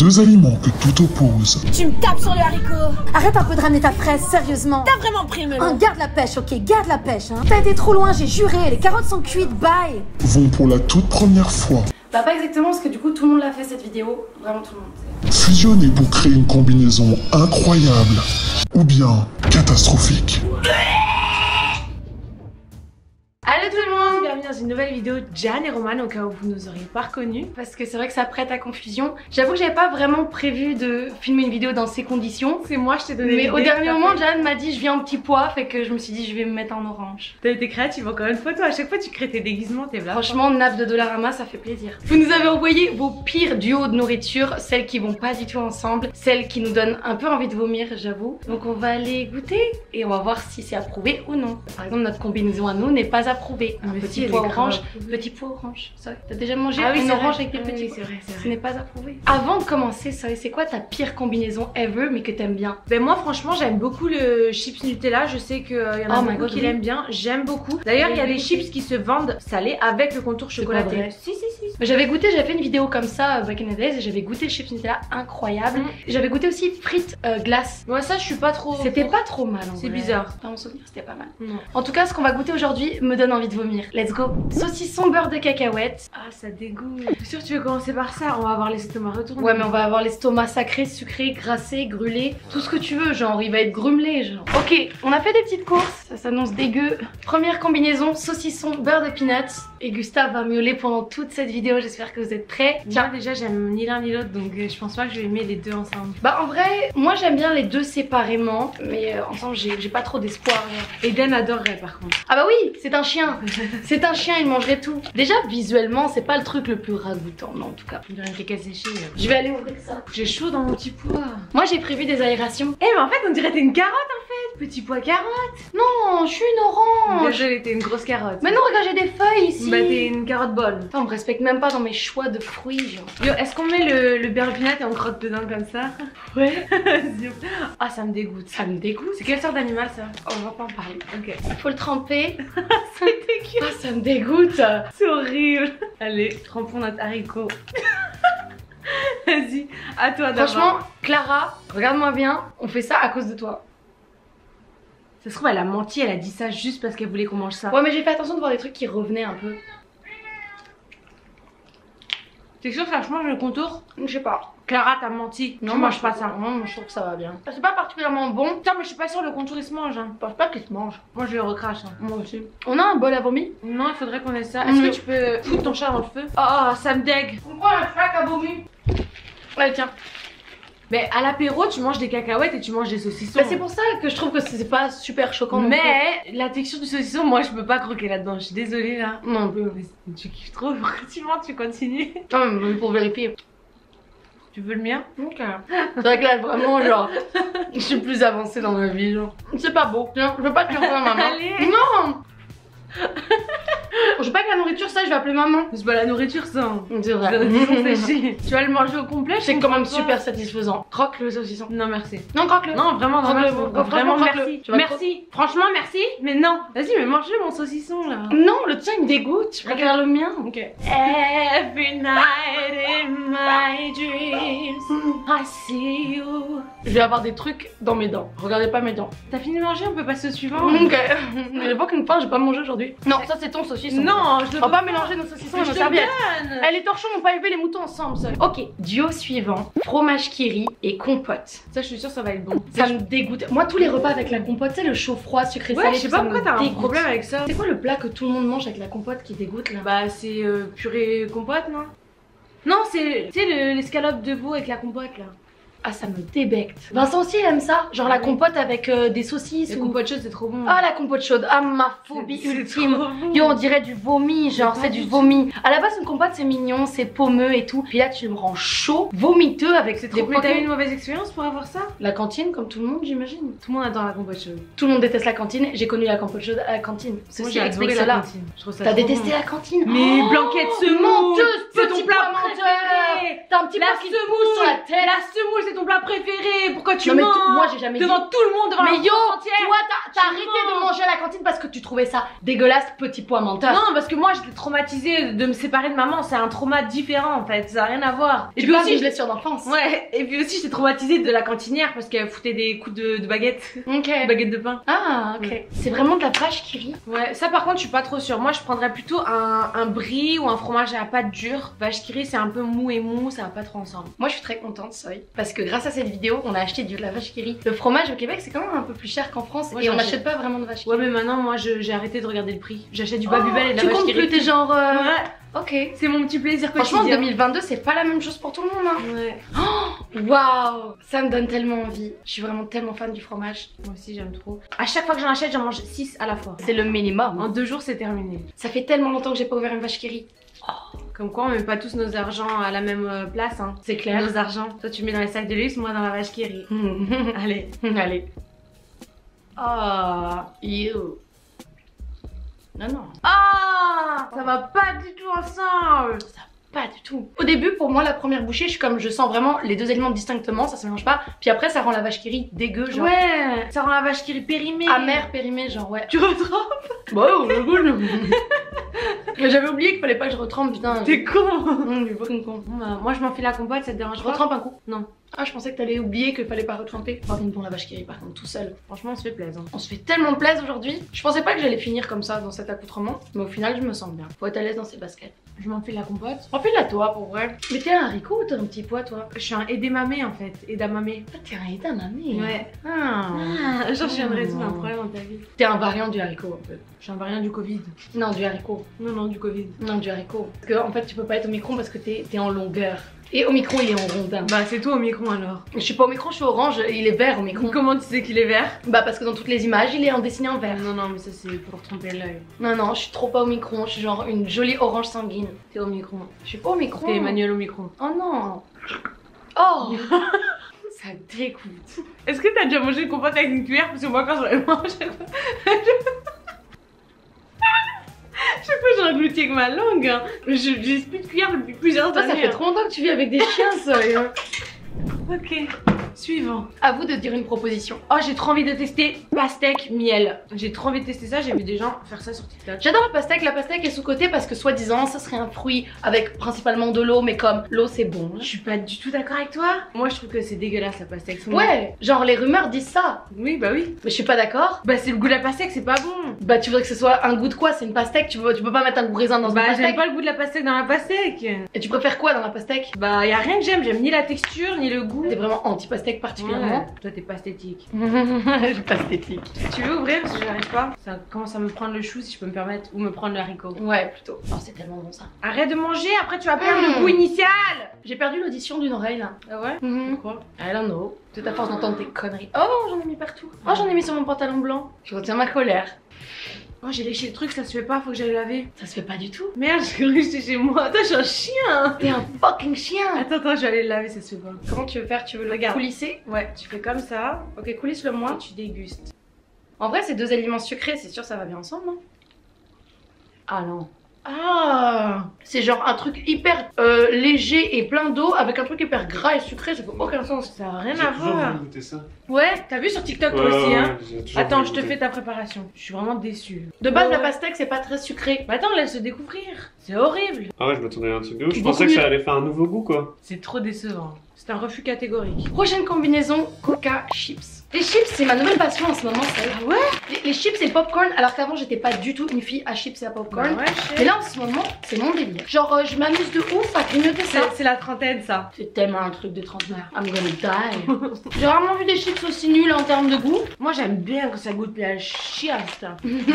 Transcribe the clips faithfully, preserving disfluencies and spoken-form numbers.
deux aliments que tout oppose. Tu me tapes sur le haricot. Arrête un peu de ramener ta fraise, sérieusement. T'as vraiment pris le melon. Hein, garde la pêche, ok, garde la pêche. Hein. T'as été trop loin, j'ai juré, les carottes sont cuites, bye. Vont pour la toute première fois Bah pas exactement, parce que du coup tout le monde l'a fait cette vidéo. Vraiment tout le monde. fusionner pour créer une combinaison incroyable ou bien catastrophique. Allo tout le monde, bienvenue dans une nouvelle vidéo de Jeanne et Roman au cas où vous nous auriez pas reconnus. Parce que c'est vrai que ça prête à confusion. J'avoue que j'avais pas vraiment prévu de filmer une vidéo dans ces conditions. C'est moi, je t'ai donné Mais l'idée, au dernier t'as moment, fait. Jeanne m'a dit je viens en petit pois, fait que je me suis dit je vais me mettre en orange. T'as été créative encore une fois, toi, à chaque fois tu crées tes déguisements, t'es là. Franchement, nappe de Dollarama, ça fait plaisir. Vous nous avez envoyé vos pires duos de nourriture, celles qui vont pas du tout ensemble, celles qui nous donnent un peu envie de vomir, j'avoue. Donc on va aller goûter et on va voir si c'est approuvé ou non. Par exemple, notre combinaison à nous n'est pas approuvée. Un Mais petit si, elle pois est orange, grave. petit pois orange. Ça, t'as déjà mangé Ah oui, une c'est orange vrai. avec des Ah petits oui, pois? c'est vrai, c'est Ce vrai. n'est pas approuvé. Avant de commencer, Soy, c'est quoi ta pire combinaison ever mais que t'aimes bien? Ben moi franchement j'aime beaucoup le chips Nutella, je sais qu'il y en a Oh my beaucoup God, qui oui. l'aiment bien, j'aime beaucoup. D'ailleurs il y a des chips qui se vendent salés avec le contour pas chocolaté. vrai. Si si si. J'avais goûté, j'avais fait une vidéo comme ça euh, back in the days et j'avais goûté le chips Nutella incroyable. Mm. J'avais goûté aussi frites euh, glace. Moi ça je suis pas trop... C'était pas trop mal en C'est vrai. bizarre. Dans mon souvenir, c'était pas mal. Non. En tout cas, ce qu'on va goûter aujourd'hui me donne envie de vomir. Let's go. Saucisson beurre de cacahuète. Ah ça dégoûte. Je suis sûre que tu veux commencer par ça, on va avoir l'estomac retourné. Ouais, mais on va avoir l'estomac sacré, sucré, grassé, grûlé, tout ce que tu veux, genre il va être grumelé, genre. Ok, on a fait des petites courses, ça s'annonce dégueu. Première combinaison, saucisson beurre de peanuts. Et Gustave va miauler pendant toute cette vidéo, j'espère que vous êtes prêts. Moi Tiens. déjà j'aime ni l'un ni l'autre donc euh, je pense pas que je vais aimer les deux ensemble. Bah en vrai, moi j'aime bien les deux séparément, mais euh, ensemble j'ai j'ai pas trop d'espoir. genre. Eden adorerait par contre. Ah bah oui, c'est un chien. C'est un chien, il mangerait tout. Déjà visuellement, c'est pas le truc le plus ragoûtant, non en tout cas. On dirait une caca séchée. euh. Je vais aller ouvrir ça. J'ai chaud dans mon petit pois. Moi j'ai prévu des aérations. Eh mais en fait on dirait t'es une carotte en fait. Petit pois carotte. Non, je suis une orange. Désolée t'es une grosse carotte. Mais non, regarde, j'ai des feuilles ici. Bah t'es une carotte bol. Attends, on me respecte même pas dans mes choix de fruits, genre. Yo, est-ce qu'on met le, le beurre peanut et on croque dedans comme ça? Ouais. Ah, ça me dégoûte. Ça me dégoûte. C'est quelle sorte d'animal ça? On va pas en parler. Ok. Faut le tremper. C'est dégueu. Ah, ça me dégoûte. C'est horrible. Allez, trempons notre haricot. Vas-y, à toi d'abord. Franchement, Clara, regarde-moi bien, on fait ça à cause de toi. Ça se trouve, elle a menti, elle a dit ça juste parce qu'elle voulait qu'on mange ça. Ouais, mais j'ai fait attention de voir des trucs qui revenaient un peu. T'es sûr que ça change le contour? Je sais pas. Clara, t'as menti. Non, tu moi, manges pas ça. Non, moi je trouve que ça va bien. C'est pas particulièrement bon. Putain, mais je suis pas sûre, le contour il se mange. Hein. Je pense pas qu'il se mange. Moi, je le recrache. Hein. Moi aussi. On a un bol à vomi? Non, il faudrait qu'on ait ça. Est-ce Mm. que tu peux foutre ton chat dans le feu? Oh, ça me dégue. On prend un sac à vomi. Allez, tiens. Mais à l'apéro, tu manges des cacahuètes et tu manges des saucissons. Bah, c'est pour ça que je trouve que c'est pas super choquant. non Mais plus. la texture du saucisson, moi je peux pas croquer là-dedans. Je suis désolée là. Non plus. Mais tu kiffes trop, tu mens, tu continues. Non, mais pour vérifier. Tu veux le mien? Ok. C'est vrai que là, vraiment, genre, je suis plus avancée dans ma vie, genre. C'est pas beau. Tiens, je veux pas te faire ça, maman. Allez. Non. Je veux pas que la nourriture, ça, je vais appeler maman. C'est pas la nourriture ça. C'est C'est vrai. des saucissons séchés. Tu vas le manger au complet? je C'est quand même comprends pas. super satisfaisant. Croque le saucisson. Non merci. Non, croque-le. Non vraiment, Croque-le, vraiment, croque-le, vraiment croque-le. merci. Tu vas Merci. Franchement merci. Mais non. Vas-y mais mange-le mon saucisson là. Non, le tien, il me dégoûte. Je préfère le mien. Ok. Every night in my dreams, I see you. Je vais avoir des trucs dans mes dents. Regardez pas mes dents. T'as fini de manger? On peut passer au suivant. Ok. J'ai pas qu'une faim, j'ai pas mangé aujourd'hui. Non, ça c'est ton saucisson. Non, je On va pas mélanger nos saucissons et Je nos te serviettes. donne. Eh, les torchons n'ont pas élevé les moutons ensemble, ça. Ok, duo suivant, fromage kiri et compote. Ça je suis sûre ça va être bon. Ça me dégoûte. Moi, tous les repas avec la compote, tu sais, le chaud froid, sucré Ouais, salé, je sais tout pas ça pourquoi me t'as un dégoûte. problème avec ça. C'est quoi le plat que tout le monde mange avec la compote qui dégoûte là? Bah c'est euh, purée compote non? Non c'est tu sais le- l'escalope de veau avec la compote là. Ah, ça me débecte. Vincent aussi il aime ça, genre la oui. compote avec euh, des saucisses La ou... compote chaude c'est trop bon. Ah, la compote chaude, ah ma phobie C'est- c'est ultime. trop bon. Yo, on dirait du vomi, genre pas c'est du du vomi. À la base, une compote c'est mignon, c'est pommeux et tout. Puis là, tu me rends chaud, vomiteux avec C'est des trop. Mais t'as eu potés. une mauvaise expérience pour avoir ça? La cantine, comme tout le monde, j'imagine. Tout le monde adore la compote chaude. Tout le monde déteste la cantine. J'ai connu la compote chaude à la cantine. Moi Ceci j'ai explique adoré la cela. cantine. Je trouve ça T'as trop détesté bon. la cantine? Mais Oh, Blanquette semoule. menteuse, C'est petit ton plat pois menteur. préféré. T'as un petit La pois qui te pousse semoule sur la tête. La semoule c'est c'est ton plat préféré. Pourquoi tu Non, mais mens? tout- moi, j'ai jamais devant dit. tout le monde, devant Mais la yo, France entière. toi t'as t'as Tu arrêté mens. de manger à la cantine parce que tu trouvais ça dégueulasse, petit pois menteur. Non, parce que moi j'étais traumatisée de me séparer de maman. C'est un trauma différent en fait. Ça n'a rien à voir. Et Et puis puis aussi, aussi, je blessure d'enfance. ouais. Et puis aussi, j'étais traumatisée de la cantinière parce qu'elle foutait des coups de, de baguette, Ok. baguette de pain. Ah, ok. Ouais. C'est vraiment de la vache qui rit. Ouais, ça par contre, je suis pas trop sûre. Moi, je prendrais plutôt un, un brie ou un fromage à la pâte dure. Vache qui rit, c'est un peu mou et mou, ça va pas trop ensemble. Moi, je suis très contente, Soy, parce que grâce à cette vidéo, on a acheté du de la vache qui rit. Le fromage au Québec, c'est quand même un peu plus cher qu'en France, Moi, et on j'achète. n'achète pas vraiment de vache qui Ouais, rit. mais maintenant, moi, je- j'ai arrêté de regarder le prix. J'achète du Oh, Babybel et de la tu vache comptes qui plus, rit. t'es genre. euh, Ouais, Ok. c'est mon petit plaisir Franchement, quotidien. deux mille vingt-deux, c'est pas la même chose pour tout le monde. Hein. Ouais. Waouh, ça me donne tellement envie. Je suis vraiment tellement fan du fromage. Moi aussi, j'aime trop. À chaque fois que j'en achète, j'en mange six à la fois. C'est le minimum. En deux jours, c'est terminé. Ça fait tellement longtemps que j'ai pas ouvert une vache qui rit. Comme quoi, on met pas tous nos argents à la même euh, place. Hein. C'est clair. Nos argents. Toi, tu mets dans les sacs de luxe, moi dans la vache qui rit. Allez. Allez. Ah. You. Non, non. Ah. Ça va pas du tout ensemble. Pas du tout. Au début, pour moi, la première bouchée, je suis comme je sens vraiment les deux éléments distinctement, ça se mélange pas. Puis après, ça rend la vache qui rit dégueu, genre. Ouais. Ça rend la vache qui rit périmée. Amer, périmé, genre ouais. Tu retrempes. Bah ouais, ouais, ouais. Mais j'avais oublié qu'il fallait pas que je retrempe, putain. T'es con. Hum, j'ai pas con con. Bon, bah, moi, je m'en fais la compote, ça te dérange Je pas? retrempe un coup. Non. Ah, je pensais que t'allais oublier qu'il fallait pas retremper. Par contre, bon, la vache qui rit, par contre, tout seul. Franchement, on se fait plaisir. On se fait tellement plaisir aujourd'hui. Je pensais pas que j'allais finir comme ça dans cet accoutrement, mais au final, je me sens bien. Faut être à l'aise dans ses baskets. Je m'en fais la compote. Enfile-la toi, pour vrai. Mais t'es un haricot ou t'es un petit pois, toi? Je suis un edamame en fait. Edamame. Ah, t'es un edamame. Ouais. Ah. Ah, genre, je viens de Oh. résoudre un problème dans ta vie. T'es un variant du haricot, un peu. Je suis un variant du Covid. Non, du haricot. Non, non, du Covid. Non, du haricot. Parce que en fait, tu peux pas être au micron parce que t'es es en longueur. Et au micron, il est en rondin. Bah, c'est toi au micron alors. Je suis pas au micron, je suis orange, et il est vert au micron. Comment tu sais qu'il est vert? Bah parce que dans toutes les images, il est en dessiné en vert. Non, non, mais ça c'est pour tromper l'œil. Non, non, je suis trop pas au micron, je suis genre une jolie orange sanguine. T'es au micron. Je suis pas au micron. T'es Emmanuel au micron. Oh non. Oh. Ça dégoûte. Est-ce que t'as déjà mangé une compote avec une cuillère? Parce que moi, quand j'en ai mangé. Je sais pas, j'ai englouti avec ma langue. Hein. Je j'utilise plus de cuillère depuis plusieurs Toi, années. ça fait hein. trop longtemps que tu vis avec des chiens, ça. hein. Ok. Suivant. À vous de dire une proposition. Oh, j'ai trop envie de tester pastèque miel. J'ai trop envie de tester ça. J'ai vu des gens faire ça sur TikTok. J'adore la pastèque, la pastèque est sous-cotée parce que soi-disant ça serait un fruit avec principalement de l'eau, mais comme l'eau c'est bon. Je suis pas du tout d'accord avec toi. Moi, je trouve que c'est dégueulasse la pastèque. Ouais, genre les rumeurs disent ça, Oui, bah oui. mais je suis pas d'accord. Bah, c'est le goût de la pastèque, c'est pas bon. Bah tu voudrais que ce soit un goût de quoi? C'est une pastèque, tu peux, tu peux pas mettre un goût raisin dans une Bah, j'aime pastèque. pas le goût de la pastèque dans la pastèque. Et tu préfères quoi dans la pastèque? Bah, y a rien que j'aime. J'aime ni la texture, ni le goût. T'es vraiment anti-pastèque particulièrement. Ouais. Toi, t'es pas esthétique. Je suis pas esthétique. Tu veux ouvrir parce que j'arrive pas. Ça commence à me prendre le chou si je peux me permettre. Ou me prendre le haricot. Ouais, plutôt. Oh, c'est tellement bon ça. Arrête de manger, après tu vas perdre Mmh. le goût initial. J'ai perdu l'audition d'une oreille là. Ah ouais? Mhm. Pourquoi? I don't know. Tout à force d'entendre tes conneries. Oh, j'en ai mis partout. Oh, j'en ai mis sur mon pantalon blanc. Je retiens ma colère. Oh, j'ai léché le truc, ça se fait pas, faut que j'aille laver. Ça se fait pas du tout. Merde, j'ai cru que j'étais chez moi. Attends, je suis un chien. T'es un fucking chien. Attends, attends, je vais aller le laver, ça se fait pas. Comment tu veux faire? Tu veux le Regarde. coulisser? Ouais, tu fais comme ça. Ok, coulisse-le moi. Et tu dégustes. En vrai, c'est deux aliments sucrés, c'est sûr ça va bien ensemble, non? Ah non. Ah, c'est genre un truc hyper euh, léger et plein d'eau avec un truc hyper gras et sucré, ça fait aucun sens. Ça a rien J'ai à toujours voir. voulu goûter ça. Ouais, t'as vu sur TikTok toi Ouais, aussi, ouais, hein? j'ai toujours Attends, voulu je te goûter. fais ta préparation. Je suis vraiment déçue. De base, Ouais, la ouais. pastèque, c'est pas très sucré. Bah attends, laisse le découvrir. C'est horrible. Ah ouais, je m'attendais à un truc de ouf. Je Beaucoup pensais que mieux. ça allait faire un nouveau goût quoi. C'est trop décevant. C'est un refus catégorique. Prochaine combinaison, Coca Chips. Les chips, c'est ma nouvelle passion en ce moment, ça. Ah ouais? Les, les chips et le popcorn, alors qu'avant, j'étais pas du tout une fille à chips et à popcorn. Bah ouais, je sais. Mais là, en ce moment, c'est mon délire. Genre, euh, je m'amuse de ouf à grignoter ça. C'est c'est la trentaine ça. C'est tellement un truc de trentenaire. I'm gonna die. J'ai rarement vu des chips aussi nuls en termes de goût. Moi j'aime bien quand ça goûte la chiasse.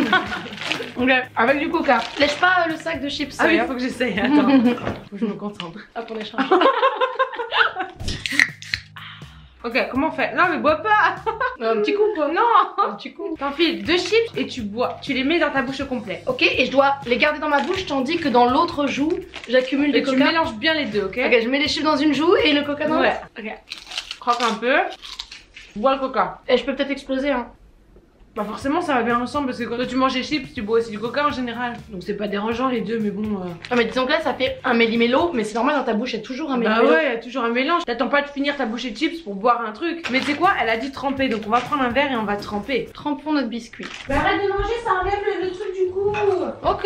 Ok, avec du coca. Lèche pas euh, le sac de chips. Ah oui, euh, faut que j'essaye. Attends. Faut que je me concentre. Hop, on échange. Ok, comment on fait? Non mais bois pas. Un petit coup quoi. Non. Un petit coup. T'enfiles deux chips et tu bois. Tu les mets dans ta bouche au complet. Ok, et je dois les garder dans ma bouche tandis que dans l'autre joue, j'accumule des Et tu coca. mélanges bien les deux, ok? Ok, je mets les chips dans une joue et le coca dans Ouais. l'autre. Ok. Croque un peu. Bois le coca. Et je peux peut-être exploser, hein. Bah forcément ça va bien ensemble parce que quand tu manges des chips, tu bois aussi du coca en général. Donc c'est pas dérangeant les deux, mais bon... Euh... Ah mais disons que là ça fait un méli-mélo, mais c'est normal dans ta bouche il y a toujours un méli-mélo. Bah ouais, il y a toujours un mélange. T'attends pas de finir ta bouchée de chips pour boire un truc. Mais tu sais quoi, elle a dit tremper, donc on va prendre un verre et on va tremper. Trempons notre biscuit. Bah arrête de manger, ça enlève le, le truc du coup. Ok.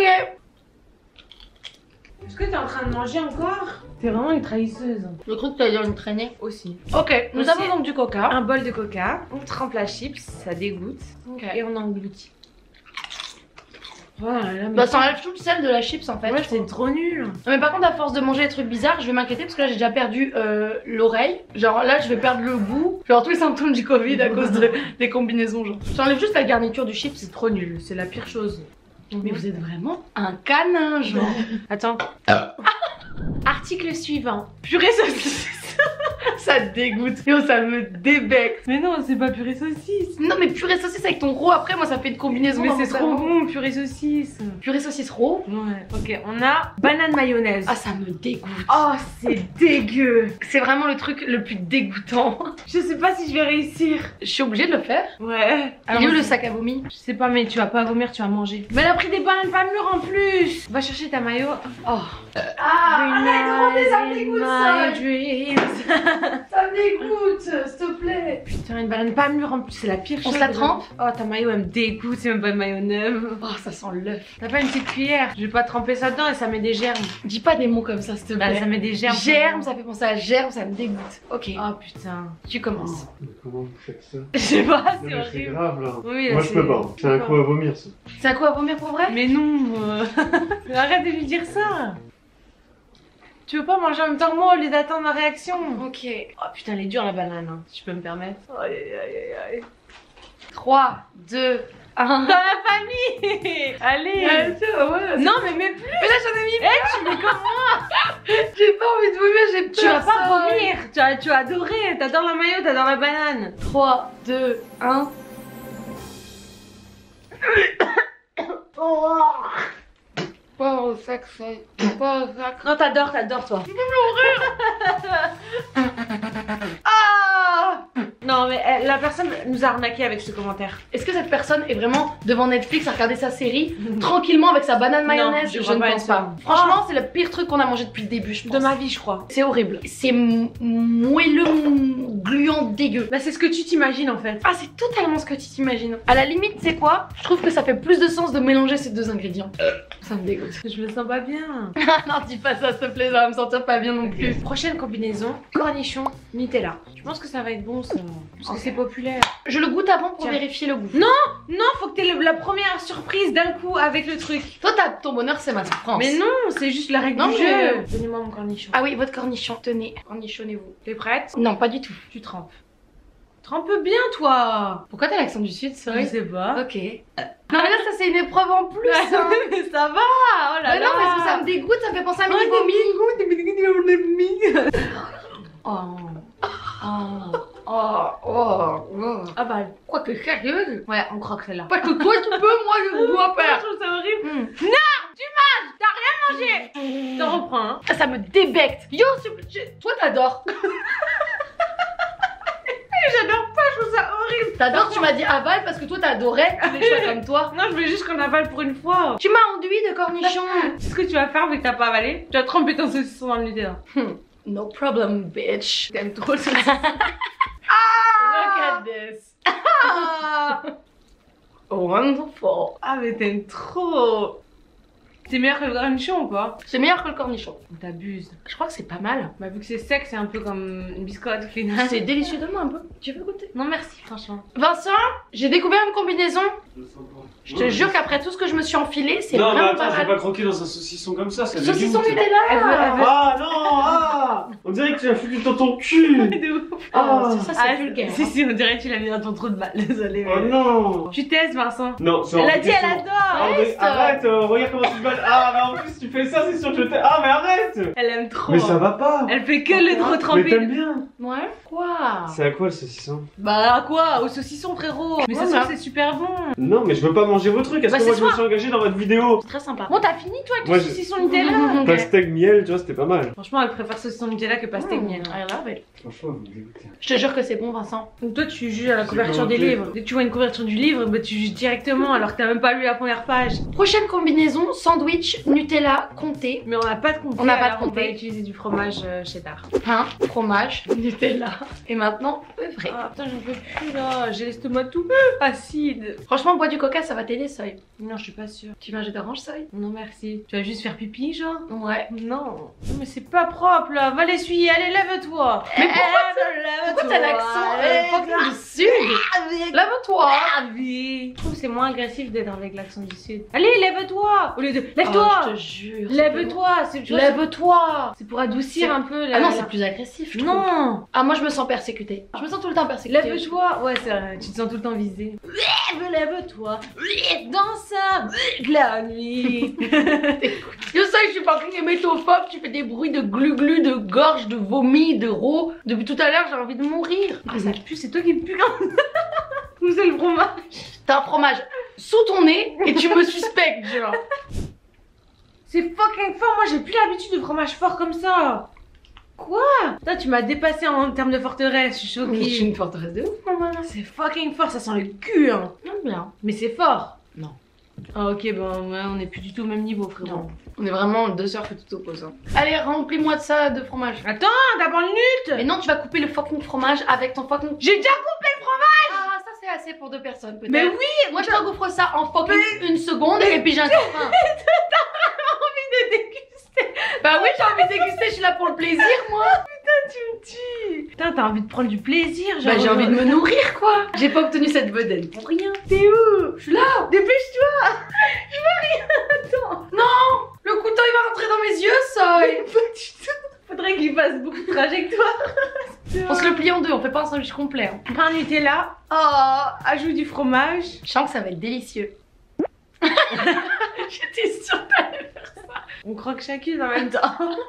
Est-ce que t'es en train de manger encore? T'es vraiment une trahisseuse. Je crois que t'allais dire une traînée. Aussi. Ok, nous Aussi. avons donc du coca. Un bol de coca, on trempe la chips, ça dégoûte. Ok. Et on engloutit. Voilà, là, mais Bah ça enlève tout le sel de la chips en fait. ouais, c'est trop nul. Non mais par contre à force de manger des trucs bizarres je vais m'inquiéter parce que là j'ai déjà perdu euh, l'oreille. Genre là je vais perdre le goût. Genre tous les symptômes du Covid à cause de, des combinaisons genre. J'enlève juste la garniture du chips. C'est trop nul, c'est la pire chose. Mais vous êtes vraiment un canin genre. Attends. Article suivant. Purée saucisse. Ça te dégoûte. Yo ça me débecte. Mais non, c'est pas purée saucisse. Non mais purée saucisse avec ton roux après moi ça fait une combinaison. Mais dans c'est mon trop cerveau. bon, purée saucisse. Purée saucisse roux. Ouais. Ok, on a banane mayonnaise. Ah ça me dégoûte. Oh, c'est dégueu. C'est vraiment le truc le plus dégoûtant. Je sais pas si je vais réussir. Je suis obligée de le faire. Ouais. Il est où le sac à vomi? Je sais pas, mais tu vas pas vomir, tu vas manger. Mais elle a pris des bananes pas mûres en plus. Va chercher ta maillot. Oh. Ah, arrête de demander, ça me dégoûte ça. Ça me dégoûte, s'il te plaît. Putain, une banane pas mûre en plus, c'est la pire On chose. se la trempe? Oh, ta maillot elle me dégoûte, c'est même pas une maillot neuve. Oh, ça sent l'œuf. T'as pas une petite cuillère? Je vais pas tremper ça dedans et ça met des germes. Dis pas des mots comme ça, s'il te Bah, plaît. ça met des germes. Germes, ça fait penser à germes, ça me dégoûte. Ok, Oh putain. tu commences. Mais comment vous faites ça? Je sais pas, Non, c'est mais c'est horrible. grave là. Oui, là, Moi je c'est- peux pas. C'est un coup à vomir ça. C'est à quoi à vomir pour vrai? Mais non, euh, arrête de lui dire ça. Tu veux pas manger en même temps que moi au lieu d'attendre ma réaction? Ok. Oh putain, elle est dure la banane, hein, si je peux me permettre. Aïe aïe aïe aïe. trois, deux, un. Dans la famille. Allez. ouais. Non mais mets plus. Mais là j'en ai mis. Eh, tu mets comme moi. J'ai pas envie de vomir, j'ai peur. Tu vas pas ça. vomir. Tu as, tu as adoré. T'adores la maillot, t'adores la banane. trois, deux, un. Pas au sac, c'est. Pas au sac. Non, t'adores, t'adores toi. Ah! Non mais elle- la personne nous a arnaqué avec ce commentaire. Est-ce que cette personne est vraiment devant Netflix à regarder sa série tranquillement avec sa banane mayonnaise? je Je, crois ne pas pense être pas. ça. Franchement, c'est le pire truc qu'on a mangé depuis le début, je pense. De ma vie, je crois. C'est horrible. C'est mou- moelleux, mou- gluant, dégueu. Bah c'est ce que tu t'imagines en fait. Ah, c'est totalement ce que tu t'imagines. À la limite, c'est quoi? Je trouve que ça fait plus de sens de mélanger ces deux ingrédients. Ça me dégoûte. Je me sens pas bien. Ah non, dis pas ça, s'il te plaît, ça va me sentir pas bien non plus. Prochaine combinaison, cornichon, Nutella. Je pense que ça va être bon ça. Parce que Ok. c'est populaire. Je le goûte avant pour Tiens. vérifier le goût. Non, faut que t'aies le- la première surprise d'un coup avec le truc. Toi, t'as ton bonheur, c'est ma souffrance. Mais non, c'est juste la règle Non, du mais- jeu. Donnez-moi mon cornichon. Ah oui, votre cornichon, tenez, cornichonnez-vous. T'es prête? Non, pas du tout. Tu trempes. Trempe bien toi. Pourquoi t'as l'accent du sud, Je sorry? sais pas. Ok. Non mais là, ça c'est une épreuve en plus, hein. Mais ça va. Oh là Mais là. non, parce que ça me dégoûte, ça me fait penser à Oh, mini vomi. des Oh. Oh. Oh. Oh. Oh. Ah bah, Quoi que sérieux? ouais, on croque celle-là. Parce que toi tu peux, moi je dois Je faire. trouve ça horrible. Hmm. T'en reprends, hein. Ah, ça me débecte. Yo, c'est- je- toi t'adores. J'adore pas, je trouve ça horrible. T'adores, tu m'as dit aval parce que toi t'adorais tous les choix comme toi. Non, je veux juste qu'on avale pour une fois. Tu m'as enduit de cornichons. C'est ce que tu vas faire vu que t'as pas avalé. Tu vas tremper ton saucisson dans le Nutella. No problem, bitch. T'aimes trop le saucisson. Look at this. Wonderful. Ah mais t'aimes trop. C'est meilleur que le cornichon ou quoi? C'est meilleur que le cornichon. T'abuses. Je crois que c'est pas mal. Bah vu que c'est sec, c'est un peu comme une biscotte au final. C'est délicieux, donne-moi un peu. Tu veux goûter? Non merci franchement. Vincent, j'ai découvert une combinaison. Je sens pas. Je te jure qu'après tout ce que je me suis enfilé, c'est Non, mais vraiment attends, pas je vais mal. pas croquer dans un saucisson comme ça, ça me Saucisson dégoûte. Nutella. Elle veut- elle veut- Ah non, ah on dirait que tu as foutu dans ton cul. De ouf. Oh, ça, ça, c'est Ah, vulgaire. Si si, on dirait que tu l'as mis dans ton trou de balle. Désolée. Oh non. Tu testes Vincent. Non, c'est Elle a hors de dit elle question. adore. Hors de- Reste. Arrête, euh, regarde comment tu te balles. Ah, mais en plus, tu fais ça, c'est sûr que je t'aime. Ah, mais arrête. Elle aime trop. Mais ça va pas. Elle fait que le trop Mais tremper. t'aimes bien. Ouais. Quoi? C'est à quoi le saucisson? Bah à quoi? Au saucisson frérot. Mais ça se Voilà. trouve c'est super bon. Non, mais je veux pas manger vos trucs. Est-ce Bah, que moi c'est je me soir. suis engagé dans votre vidéo? C'est très sympa. Bon t'as fini toi avec Moi, le je- saucisson Nutella? Ok. Pastèque miel, tu vois, c'était pas mal. Franchement elle préfère saucisson Nutella que pastèque miel. I love it. Franchement, vous me dégoûtez. Je te jure que c'est bon, Vincent. Donc toi tu juges à la C'est couverture pas des ok. livres. Dès que tu vois une couverture du livre, bah tu juges directement alors que t'as même pas lu la première page. Prochaine combinaison, sandwich, Nutella, comté, Mais on n'a pas de comté. On n'a pas de alors comté. On va utiliser du fromage euh, cheddar. pain, fromage, Nutella. Et maintenant, œuvré. Ah putain j'en peux plus là, j'ai l'estomac tout euh, acide. Franchement, bois du coca, ça va t'aider, Soy. Non je suis pas sûre. Tu veux un jus d'orange, Soy? Non merci. Tu vas juste faire pipi genre? Ouais. Non. Non, mais c'est pas propre là, va l'essuyer, allez lève-toi. Mais pourquoi lève-toi. Pourquoi t'as l'accent euh, fucking du sud? Lave-toi. Je trouve que c'est moins agressif d'être avec l'accent du sud. Allez, lève-toi. Au lieu de lève-toi. Oh, je te jure. Lève-toi. C'est tu vois, Lève-toi. c'est pour adoucir un peu la. Ah non, la- c'est plus agressif, je trouve. Non. Ah, moi, je me sens persécutée. Je me sens tout le temps persécutée. Lève-toi. Ouais, c'est vrai. Tu te sens tout le temps visé. Lève, lève-toi. Dans ça. La nuit. Yo, ça, je suis pas hémétophobe, tu fais des bruits de glu-glu, de gorge, de vomi, de roux. Depuis tout à l'heure, j'ai envie de mourir. Ah, ça pue, c'est toi qui me pue. Ou c'est le fromage. T'as un fromage sous ton nez et tu me suspectes, genre. C'est fucking fort. Moi, j'ai plus l'habitude de fromage fort comme ça. Quoi? Toi, tu m'as dépassé en termes de forteresse. Je suis Je suis choquée. une forteresse de ouf, maman. C'est fucking fort. Ça sent le cul. Hein. Non, bien. Mais c'est fort. Non. Ah ok, bon, ouais, on est plus du tout au même niveau, frérot. Non. On est vraiment deux sœurs que tout oppose. Hein. Allez, remplis-moi de ça, de fromage. Attends, d'abord le nut. Mais non, tu vas couper le fucking fromage avec ton fucking... J'ai déjà coupé le fromage. Ah, ça c'est assez pour deux personnes, peut-être. Mais oui, Moi, je t'engouffre ça en fucking une seconde et puis j'ai encore faim. de déguster. Bah oui, j'ai envie de déguster, je suis là pour le plaisir, moi. Tu me dis. Putain, t'as envie de prendre du plaisir, genre. Bah j'ai envie de me nourrir, quoi. J'ai pas obtenu cette bedaine pour rien. T'es où? Je suis là. Dépêche-toi. Je vois rien. Attends. Non, le couteau il va rentrer dans mes yeux, Soy. Pas du tout. Faudrait qu'il fasse beaucoup de trajectoire. On se le plie en deux, on fait pas un sandwich complet. Hein. Pain Nutella. Oh, ajoute du fromage. Je sens que ça va être délicieux. J'étais sûre que t'allais faire ça. On croque chacune en même temps.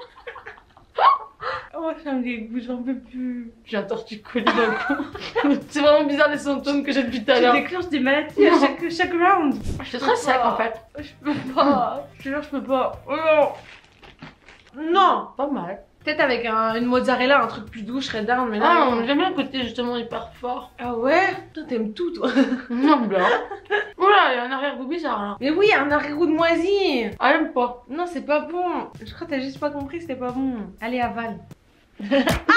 Oh, ça me dégoûte, j'en peux plus. J'ai un torticolis d'un coup. C'est vraiment bizarre les symptômes que j'ai depuis tout à Tu l'heure. déclenches des maladies à chaque, chaque round. Je suis très sec en fait. Je peux pas. Je te jure, je peux pas. Oh non. Non. Pas mal. Peut-être avec un- une mozzarella, un truc plus doux, je serais down, mais là. Ah, non. j'aime bien le côté justement hyper fort. Ah ouais? Toi, t'aimes tout, toi. Non, bien. Oula, il y a un arrière-goût bizarre là. Mais oui, un arrière-goût de moisi. Ah, j'aime pas. Non, c'est pas bon. Je crois que t'as juste pas compris que c'était pas bon. Allez, avale. Pourquoi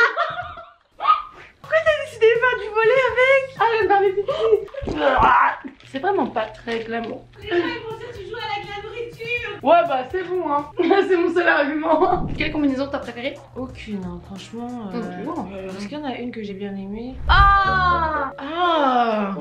t'as décidé de faire du volet avec? Ah, j'aime pas mes petits. C'est vraiment pas très glamour. Les gens, ils pensaient que tu jouais avec la nourriture. Ouais, bah c'est bon, hein. C'est mon seul argument. Quelle combinaison t'as préférée? Aucune, hein, franchement. euh, Euh... Est-ce qu'il y en a une que j'ai bien aimée? Ah. Ah.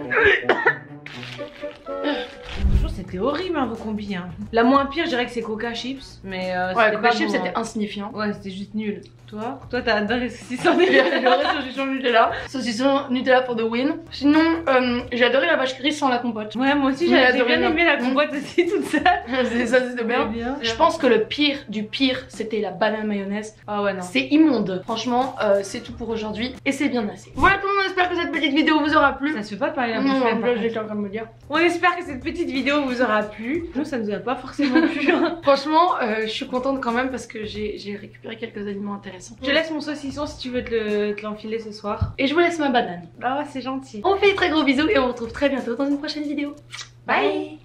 Franchement, c'était horrible, hein, vos combis. Hein. La moins pire, je dirais que c'est Coca Chips. Mais euh, Ouais, c'était Coca pas Chips bon, c'était hein. insignifiant. Ouais, c'était juste nul. Toi? Toi, t'as adoré saucisson J'ai Nutella. adoré saucisson Nutella. Saucisson Nutella pour the win. Sinon, euh, j'ai adoré la vache grise sans la compote. Ouais, moi aussi, J'ai j'ai adoré bien la- aimé la compote aussi, toute seule. C'est ça, c'était bien. bien. Je pense que le pire du pire, c'était la banane mayonnaise. Ah ouais, non. C'est immonde. Franchement, euh, c'est tout pour aujourd'hui. Et c'est bien assez. Voilà tout le monde, j'espère que cette petite vidéo vous aura plu. Ça se fait pas de parler la Non, bouche pleine, par là, contre. j'étais en train de me dire. On espère que cette petite vidéo vous aura plu. Nous, ça nous a pas forcément plu. Hein. Franchement, euh, je suis contente quand même parce que j'ai j'ai récupéré quelques aliments intéressants. Je te laisse mon saucisson si tu veux te le- te l'enfiler ce soir. Et je vous laisse ma banane. Ah ouais, c'est gentil. On fait des très gros bisous et on se retrouve très bientôt dans une prochaine vidéo. Bye.